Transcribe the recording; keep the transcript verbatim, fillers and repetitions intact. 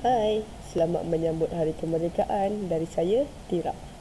Hai, selamat menyambut Hari Kemerdekaan dari saya, Tira.